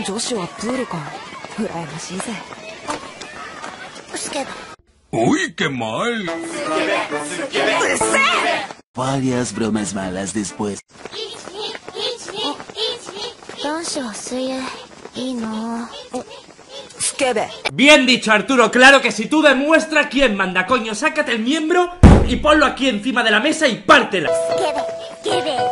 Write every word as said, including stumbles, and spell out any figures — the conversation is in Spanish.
女子はプールか。羨ましいぜ。スケベ。 Uy, qué mal. Varias bromas malas después. 男子は水泳いいな。スケベ。 Bien dicho, Arturo, claro que si tú demuestras quién manda, coño, sácate el miembro y ponlo aquí encima de la mesa y pártela. Skeebe, Skeebe.